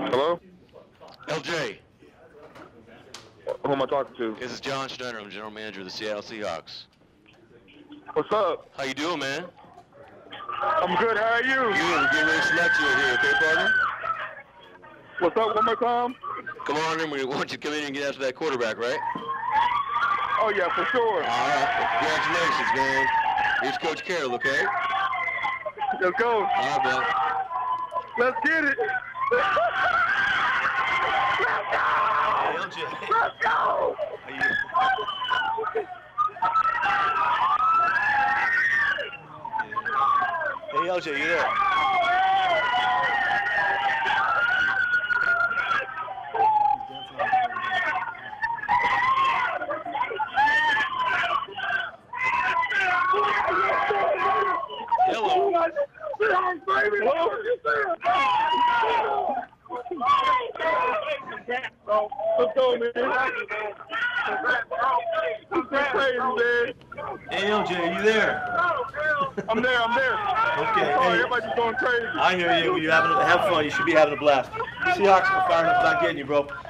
Hello? LJ, Who am I talking to? this is John Schneider. I'm general manager of the Seattle Seahawks. What's up? How you doing, man? I'm good. How are you? We're getting ready to select you here, okay, partner? What's up? One more time? Come on in. We want you to come in and get after that quarterback, right? Oh, yeah, for sure. All right. Congratulations, man. Here's Coach Carroll, okay? Let's go. All right, bud. Let's get it. Let's LJ. go. Hey, LJ, you there? Hello. Let's go, man. Crazy, man. Hey, LJ, you there? I'm there. Okay. Oh, Hey, everybody's going crazy. I hear you. You have fun. You should be having a blast. Seahawks are firing up, not getting you, bro.